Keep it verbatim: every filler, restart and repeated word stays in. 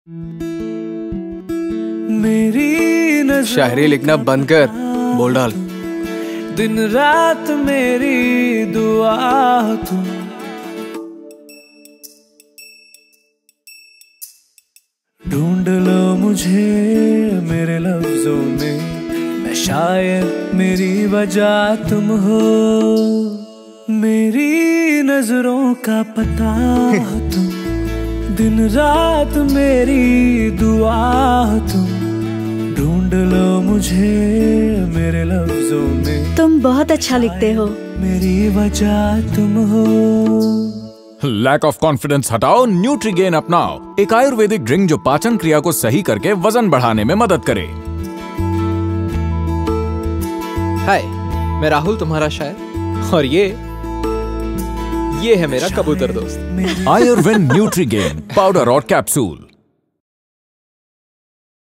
मेरी शायरी लिखना बंद कर, बोल डाल। दिन रात मेरी दुआ तुम, ढूंढ लो मुझे मेरे लफ्जों में, मैं शायद मेरी वजह तुम हो। मेरी नजरों का पता तुम, दिन रात मेरी दुआ तुम, ढूंढ लो मुझे मेरे लफ्जों में। तुम बहुत अच्छा लिखते हो, मेरी वजह तुम हो। लैक ऑफ कॉन्फिडेंस हटाओ, न्यूट्रीगेन अपनाओ, एक आयुर्वेदिक ड्रिंक जो पाचन क्रिया को सही करके वजन बढ़ाने में मदद करे। हाय, मैं राहुल, तुम्हारा शायर, और ये ये है मेरा कबूतर दोस्त। आयुर्वेद न्यूट्रीगेन पाउडर और कैप्सूल।